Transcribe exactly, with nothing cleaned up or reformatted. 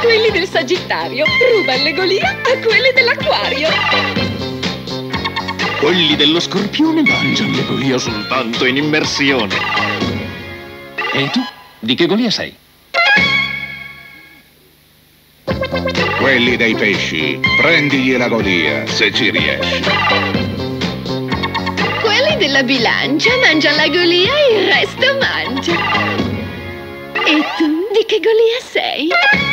quelli del Sagittario rubano le Golia a quelli dell'Acquario. Quelli dello Scorpione mangiano le Golia soltanto in immersione. E tu? Di che Golia sei? Quelli dei pesci, prendigli la Golia, se ci riesci. Quelli della Bilancia mangiano la Golia e il resto mangia. E tu di che Golia sei?